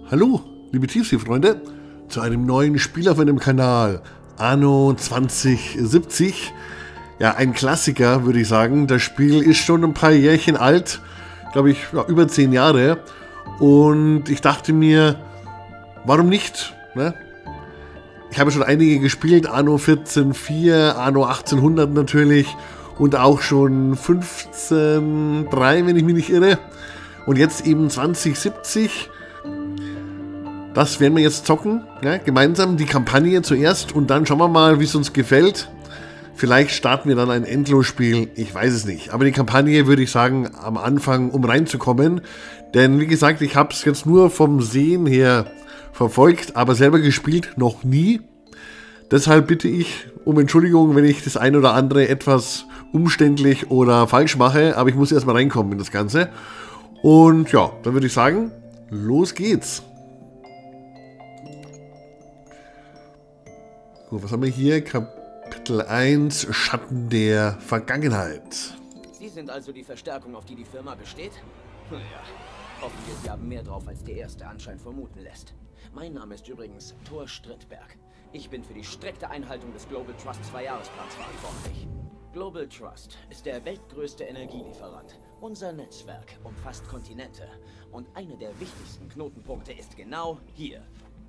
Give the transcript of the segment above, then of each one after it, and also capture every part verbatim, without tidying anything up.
Hallo, liebe Tiefsee-Freunde, zu einem neuen Spiel auf meinem Kanal, Anno zwanzig siebzig. Ja, ein Klassiker, würde ich sagen. Das Spiel ist schon ein paar Jährchen alt, glaube ich, ja, über zehn Jahre. Und ich dachte mir, warum nicht? Ne? Ich habe schon einige gespielt, Anno vierzehn vier, Anno achtzehnhundert natürlich und auch schon fünfzehn drei, wenn ich mich nicht irre. Und jetzt eben zwanzig siebzig. Das werden wir jetzt zocken, ja, gemeinsam die Kampagne zuerst und dann schauen wir mal, wie es uns gefällt. Vielleicht starten wir dann ein Endlosspiel, ich weiß es nicht. Aber die Kampagne würde ich sagen, am Anfang, um reinzukommen. Denn wie gesagt, ich habe es jetzt nur vom Sehen her verfolgt, aber selber gespielt noch nie. Deshalb bitte ich um Entschuldigung, wenn ich das ein oder andere etwas umständlich oder falsch mache. Aber ich muss erstmal reinkommen in das Ganze. Und ja, dann würde ich sagen, los geht's. Gut, was haben wir hier? Kapitel eins, Schatten der Vergangenheit. Sie sind also die Verstärkung, auf die die Firma besteht? Ja, hoffen wir, Sie haben mehr drauf, als der erste Anschein vermuten lässt. Mein Name ist übrigens Thor Strindberg. Ich bin für die strikte Einhaltung des Global Trust Zwei-Jahresplans verantwortlich. Global Trust ist der weltgrößte Energielieferant. Unser Netzwerk umfasst Kontinente. Und einer der wichtigsten Knotenpunkte ist genau hier.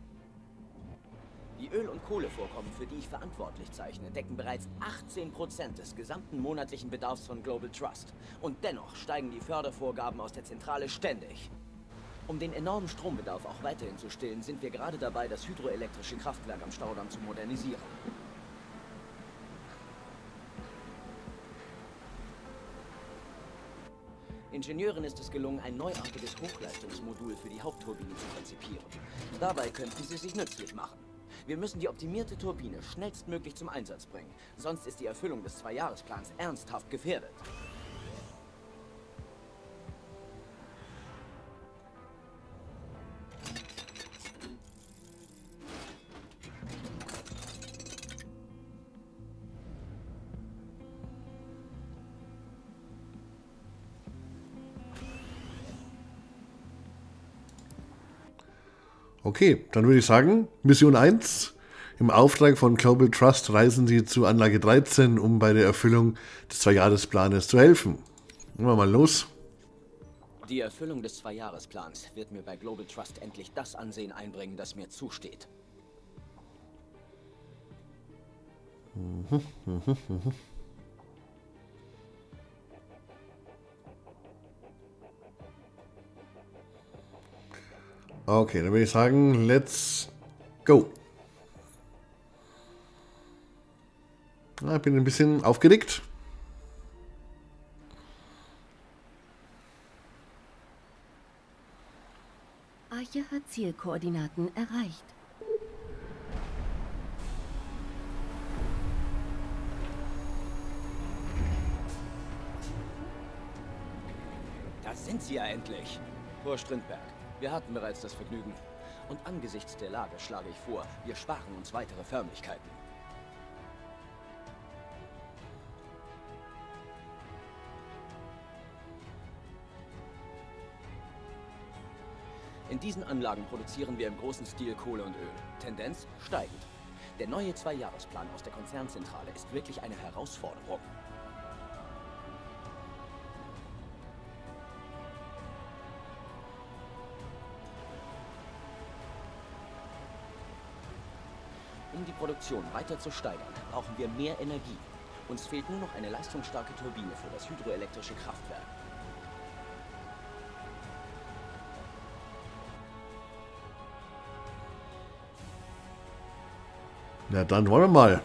Die Öl- und Kohlevorkommen, für die ich verantwortlich zeichne, decken bereits achtzehn Prozent des gesamten monatlichen Bedarfs von Global Trust. Und dennoch steigen die Fördervorgaben aus der Zentrale ständig. Um den enormen Strombedarf auch weiterhin zu stillen, sind wir gerade dabei, das hydroelektrische Kraftwerk am Staudamm zu modernisieren. Ingenieuren ist es gelungen, ein neuartiges Hochleistungsmodul für die Hauptturbine zu konzipieren. Dabei könnten sie sich nützlich machen. Wir müssen die optimierte Turbine schnellstmöglich zum Einsatz bringen. Sonst ist die Erfüllung des Zwei-Jahresplans ernsthaft gefährdet. Okay, dann würde ich sagen, Mission eins. Im Auftrag von Global Trust reisen Sie zu Anlage dreizehn, um bei der Erfüllung des Zwei-Jahresplanes zu helfen. Gehen wir mal los. Die Erfüllung des Zwei-Jahresplans wird mir bei Global Trust endlich das Ansehen einbringen, das mir zusteht. Mhm, mhm, mhm. Okay, dann würde ich sagen, let's go. Ja, ich bin ein bisschen aufgeregt. Arche hat Zielkoordinaten erreicht. Da sind Sie ja endlich. Thor Strindberg. Wir hatten bereits das Vergnügen. Und angesichts der Lage schlage ich vor, wir sparen uns weitere Förmlichkeiten. In diesen Anlagen produzieren wir im großen Stil Kohle und Öl. Tendenz steigend. Der neue Zwei-Jahresplan aus der Konzernzentrale ist wirklich eine Herausforderung. Um die Produktion weiter zu steigern, brauchen wir mehr Energie. Uns fehlt nur noch eine leistungsstarke Turbine für das hydroelektrische Kraftwerk. Na dann wollen wir mal.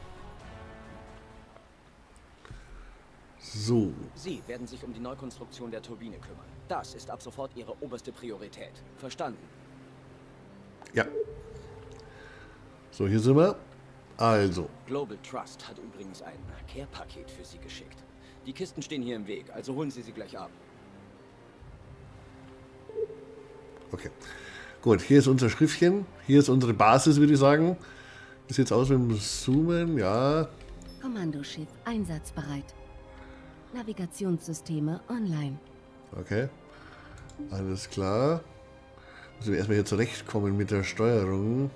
So. Sie werden sich um die Neukonstruktion der Turbine kümmern. Das ist ab sofort Ihre oberste Priorität. Verstanden? Ja. So, hier sind wir. Also. Global Trust hat übrigens ein Care-Paket für Sie geschickt. Die Kisten stehen hier im Weg, also holen Sie sie gleich ab. Okay. Gut, hier ist unser Schriftchen. Hier ist unsere Basis, würde ich sagen. Wie sieht es aus mit dem Zoomen? Ja. Kommandoschiff einsatzbereit. Navigationssysteme online. Okay. Alles klar. Müssen wir erstmal hier zurechtkommen mit der Steuerung.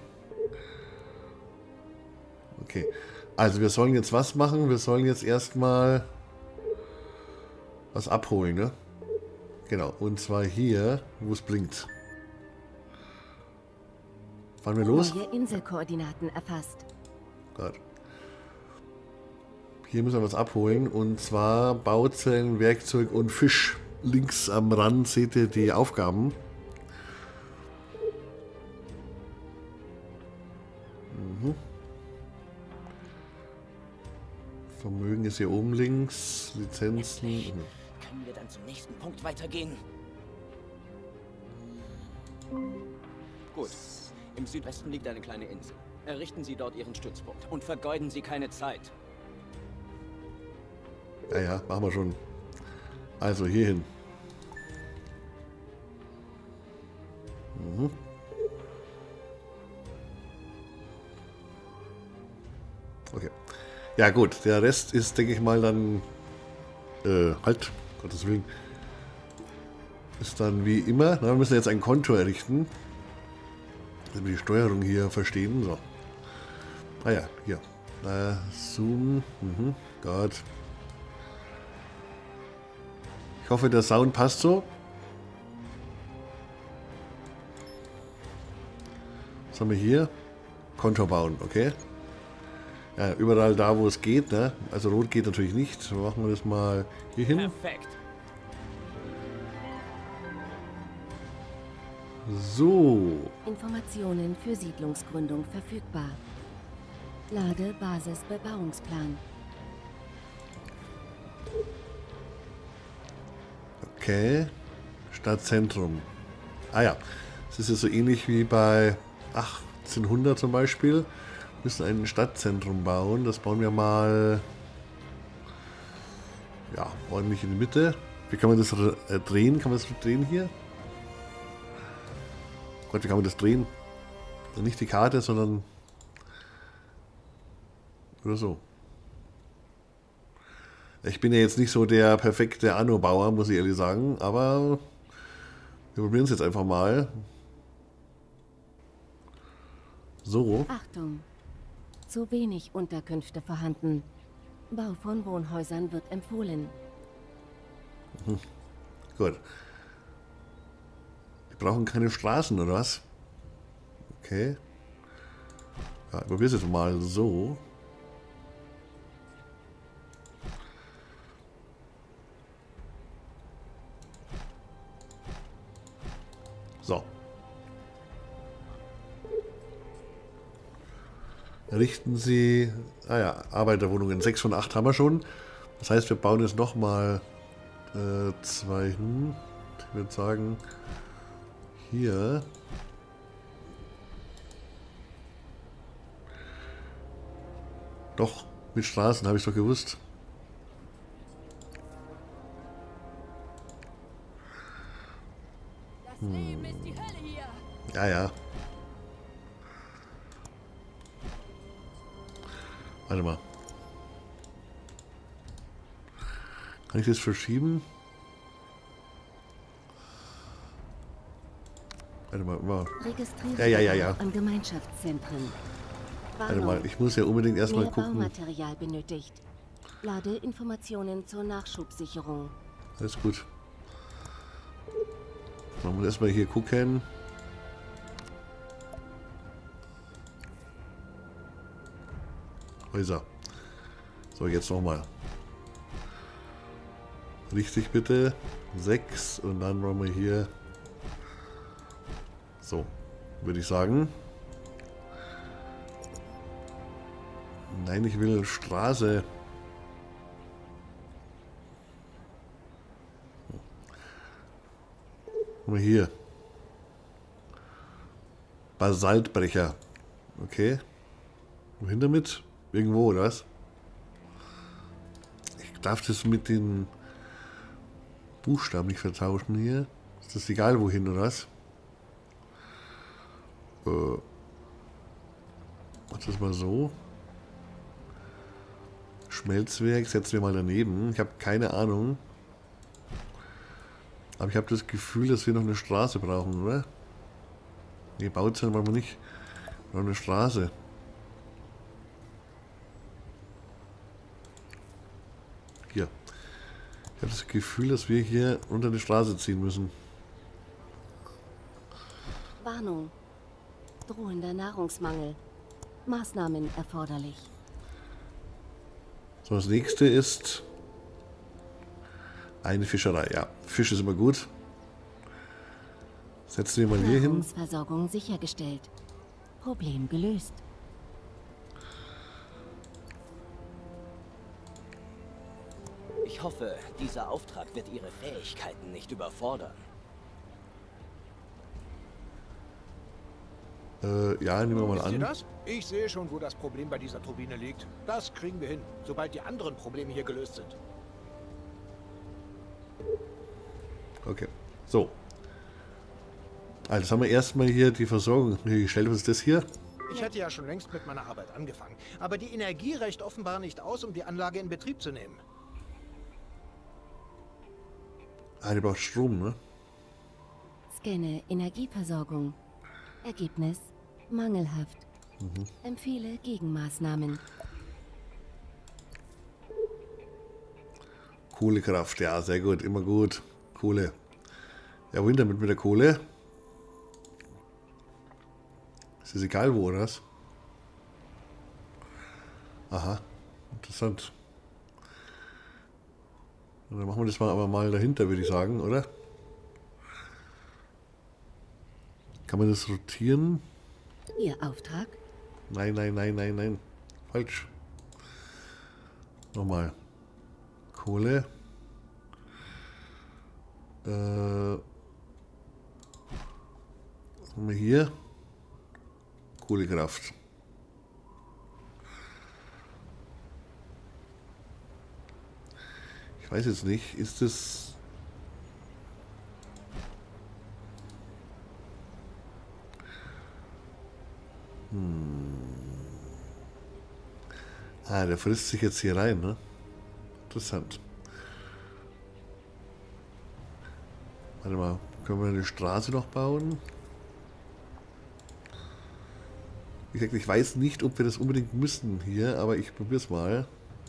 Okay. Also wir sollen jetzt was machen? Wir sollen jetzt erstmal was abholen, ne? Genau. Und zwar hier, wo es blinkt. Fahren wir los? Neue Inselkoordinaten erfasst. Gut. Hier müssen wir was abholen. Und zwar Bauzellen, Werkzeug und Fisch. Links am Rand seht ihr die Aufgaben. Mhm. Vermögen ist hier oben links. Lizenzen. Mhm. Können wir dann zum nächsten Punkt weitergehen? Gut. Im Südwesten liegt eine kleine Insel. Errichten Sie dort Ihren Stützpunkt und vergeuden Sie keine Zeit. Ja, ja, machen wir schon. Also hier hin. Mhm. Okay. Ja gut, der Rest ist, denke ich mal, dann äh, halt, Gottes Willen, ist dann wie immer. Na, wir müssen jetzt ein Konto errichten, damit wir die Steuerung hier verstehen. So. Ah ja, hier. Äh, Zoom. Mhm. Gott. Ich hoffe, der Sound passt so. Was haben wir hier? Konto bauen, okay. Ja, überall da, wo es geht, ne? Also rot geht natürlich nicht. So machen wir das mal hier hin. Perfekt. So. Informationen für Siedlungsgründung verfügbar. Lade Basisbebauungsplan. Okay. Stadtzentrum. Ah ja. Das ist ja so ähnlich wie bei achtzehnhundert zum Beispiel. Wir müssen ein Stadtzentrum bauen. Das bauen wir mal ja, ordentlich in die Mitte. Wie kann man das äh, drehen? Kann man das drehen hier? Gott, wie kann man das drehen? Nicht die Karte, sondern oder so. Ich bin ja jetzt nicht so der perfekte Anno-Bauer, muss ich ehrlich sagen, aber wir probieren es jetzt einfach mal. So. Achtung! Zu wenig Unterkünfte vorhanden. Bau von Wohnhäusern wird empfohlen. Mhm. Gut. Wir brauchen keine Straßen, oder was? Okay. Ja, ich probiere es jetzt mal so. So. Richten Sie... Ah ja, Arbeiterwohnungen. sechs von acht haben wir schon. Das heißt, wir bauen jetzt nochmal äh, zwei hin. Ich würde sagen, hier. Doch, mit Straßen, habe ich doch gewusst. Hm. Ja, ja. Warte mal. Kann ich das verschieben? Warte mal, mal. Ja, ja, ja, ja. An Gemeinschaftszentren. Warte mal, ich muss ja unbedingt erstmal Mehr gucken. Baumaterial benötigt. Lade Informationen zur Nachschubsicherung. Alles gut. Man muss erstmal hier gucken. Häuser. So, jetzt nochmal. Richtig bitte. sechs und dann wollen wir hier. So, würde ich sagen. Nein, ich will Straße. Guck mal hier. Basaltbrecher. Okay. Wohin damit? Irgendwo, oder was? Ich darf das mit den Buchstaben nicht vertauschen hier. Ist das egal wohin, oder was? Äh. Mach das mal so. Schmelzwerk setzen wir mal daneben. Ich habe keine Ahnung. Aber ich habe das Gefühl, dass wir noch eine Straße brauchen, oder? Ne, Bauzellen wollen wir nicht. Noch eine Straße. Hier. Ich habe das Gefühl, dass wir hier unter die Straße ziehen müssen. Warnung. Drohender Nahrungsmangel. Maßnahmen erforderlich. So, das nächste ist eine Fischerei. Ja, Fisch ist immer gut. Setzen wir mal hier hin. Nahrungsversorgung sichergestellt. Problem gelöst. Ich hoffe, dieser Auftrag wird Ihre Fähigkeiten nicht überfordern. Äh, ja, nehmen wir mal Wisst ihr an. das? Ich sehe schon, wo das Problem bei dieser Turbine liegt. Das kriegen wir hin, sobald die anderen Probleme hier gelöst sind. Okay, so. Also jetzt haben wir erstmal hier die Versorgung gestellt. Was ist das hier? Ich hätte ja schon längst mit meiner Arbeit angefangen. Aber die Energie reicht offenbar nicht aus, um die Anlage in Betrieb zu nehmen. Ah, die braucht Strom, ne? Scanne Energieversorgung. Ergebnis mangelhaft. Mhm. Empfehle Gegenmaßnahmen. Kohlekraft, ja, sehr gut, immer gut. Kohle. Ja, wohin damit mit der Kohle? Ist das egal wo, oder was? Aha, interessant. Und dann machen wir das mal aber mal dahinter, würde ich sagen, oder? Kann man das rotieren? Ihr Auftrag? Nein, nein, nein, nein, nein. Falsch. Nochmal. Kohle. Äh, was haben wir hier? Kohlekraft. Ich weiß jetzt nicht, ist das... Hm. Ah, der frisst sich jetzt hier rein, ne? Interessant. Warte mal, können wir eine Straße noch bauen? Wie gesagt, ich weiß nicht, ob wir das unbedingt müssen hier, aber ich probiere es mal.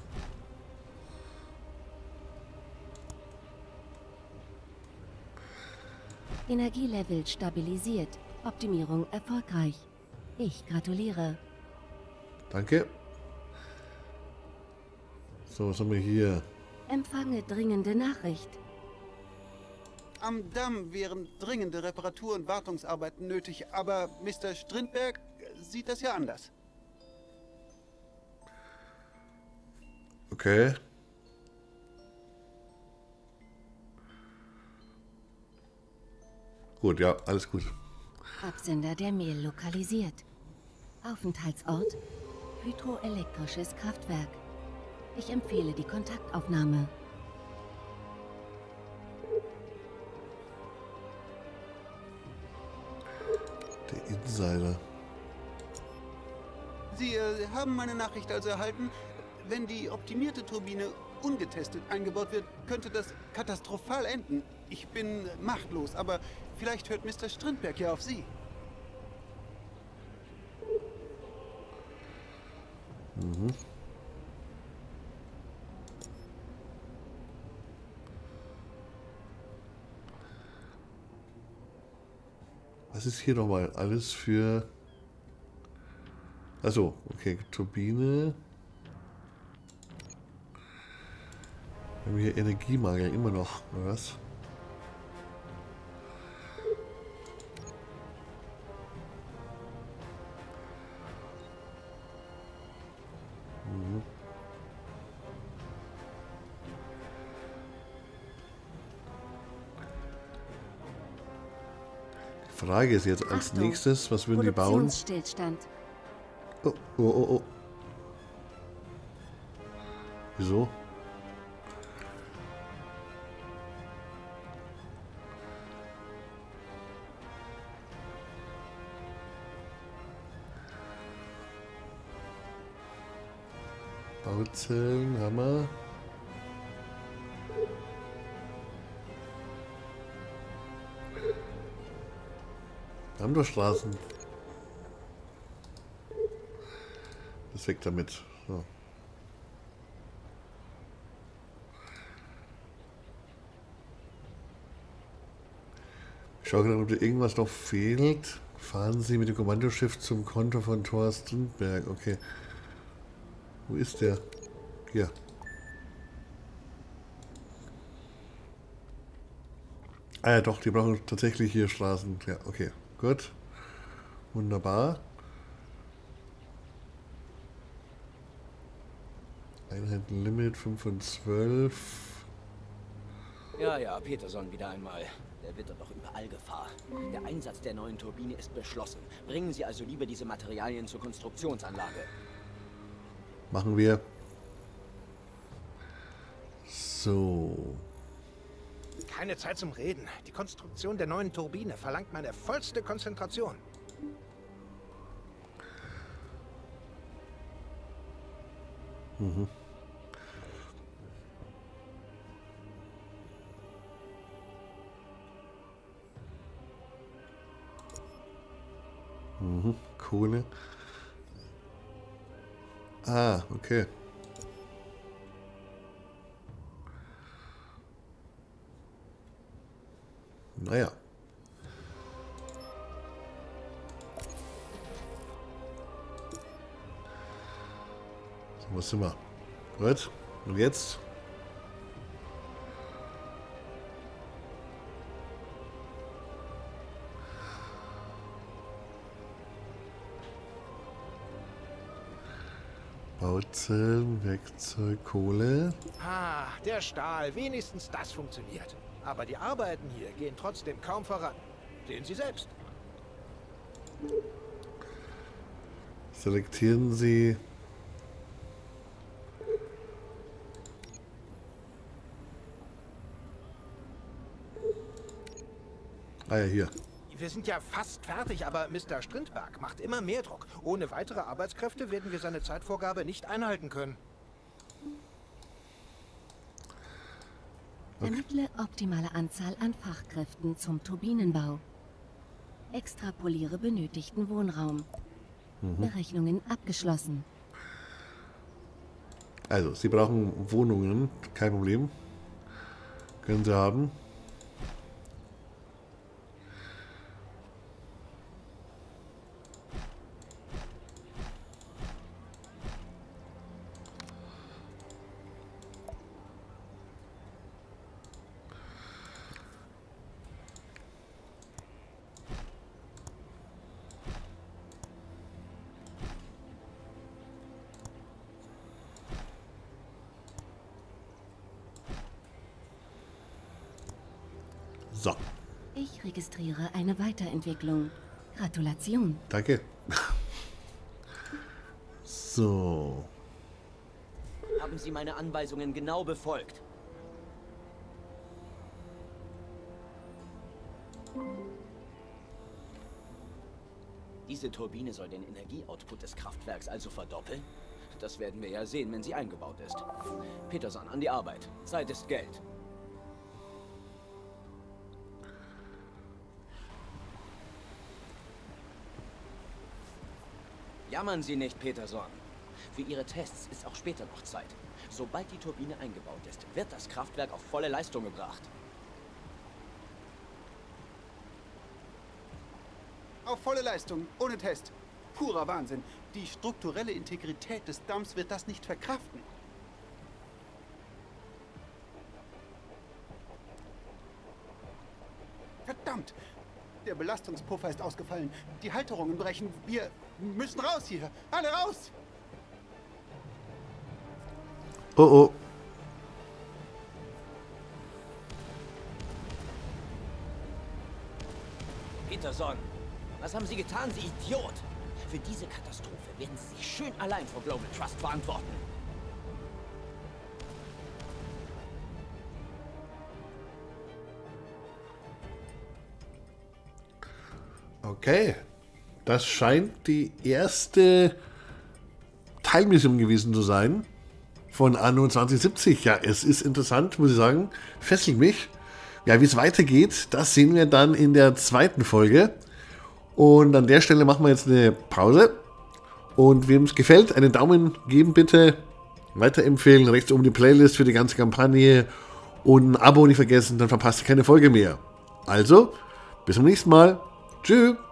Energielevel stabilisiert. Optimierung erfolgreich. Ich gratuliere. Danke. So, was haben wir hier? Empfange dringende Nachricht. Am Damm wären dringende Reparatur- und Wartungsarbeiten nötig, aber Mister Strindberg sieht das ja anders. Okay. Gut, ja, alles gut. Absender der Mail lokalisiert. Aufenthaltsort hydroelektrisches Kraftwerk. Ich empfehle die Kontaktaufnahme. Der Insider. Sie äh, haben meine Nachricht also erhalten. Wenn die optimierte Turbine ungetestet eingebaut wird, könnte das katastrophal enden. Ich bin machtlos, aber vielleicht hört Mister Strindberg ja auf Sie. Mhm. Was ist hier nochmal? Alles für... Achso, okay, Turbine. Wir haben hier Energiemangel immer noch, oder was? Mhm. Die Frage ist jetzt als Achtung, nächstes, was würden die bauen? Produktionsstillstand. Oh, oh, oh, oh. Wieso? Bauzellen haben wir. Wir haben Kommandostraßen. Das weg damit. So. Ich schaue gerade, ob dir irgendwas noch fehlt. Fahren Sie mit dem Kommandoschiff zum Konto von Thor Strindberg. Okay. Wo ist der? Hier. Ah ja, doch, die brauchen tatsächlich hier Straßen. Ja, okay. Gut. Wunderbar. Einheitenlimit fünf und zwölf. Ja, ja, Peterson wieder einmal. Der wittert doch überall Gefahr. Der Einsatz der neuen Turbine ist beschlossen. Bringen Sie also lieber diese Materialien zur Konstruktionsanlage. Machen wir. So. Keine Zeit zum Reden. Die Konstruktion der neuen Turbine verlangt meine vollste Konzentration. Mhm. Mhm. Kohle. Ah, okay. Naja. So, wo sind wir? Gut. Und jetzt? Bauzellen, Werkzeug, Kohle. Ah, der Stahl. Wenigstens das funktioniert. Aber die Arbeiten hier gehen trotzdem kaum voran. Sehen Sie selbst. Selektieren Sie. Ah ja, hier. Wir sind ja fast fertig, aber Mister Strindberg macht immer mehr Druck. Ohne weitere Arbeitskräfte werden wir seine Zeitvorgabe nicht einhalten können. Ermittle optimale Anzahl an Fachkräften zum Turbinenbau. Extrapoliere benötigten Wohnraum. Mhm. Berechnungen abgeschlossen. Also, Sie brauchen Wohnungen, kein Problem. Können Sie haben. So. Ich registriere eine Weiterentwicklung. Gratulation. Danke. So. Haben Sie meine Anweisungen genau befolgt? Diese Turbine soll den Energieoutput des Kraftwerks also verdoppeln? Das werden wir ja sehen, wenn sie eingebaut ist. Peterson, an die Arbeit. Zeit ist Geld. Jammern Sie nicht, Peterson. Für Ihre Tests ist auch später noch Zeit. Sobald die Turbine eingebaut ist, wird das Kraftwerk auf volle Leistung gebracht. Auf volle Leistung, ohne Test. Purer Wahnsinn. Die strukturelle Integrität des Damms wird das nicht verkraften. Verdammt! Der Belastungspuffer ist ausgefallen. Die Halterungen brechen. Wir müssen raus hier. Alle raus! Oh oh. Peterson, was haben Sie getan, Sie Idiot? Für diese Katastrophe werden Sie sich schön allein vor Global Trust verantworten. Okay. Das scheint die erste Teilmission gewesen zu sein von Anno zwanzig siebzig. Ja, es ist interessant, muss ich sagen. Fesselt mich. Ja, wie es weitergeht, das sehen wir dann in der zweiten Folge. Und an der Stelle machen wir jetzt eine Pause. Und wem es gefällt, einen Daumen geben bitte. Weiterempfehlen, rechts oben die Playlist für die ganze Kampagne. Und ein Abo nicht vergessen, dann verpasst ihr keine Folge mehr. Also, bis zum nächsten Mal. Tschüss.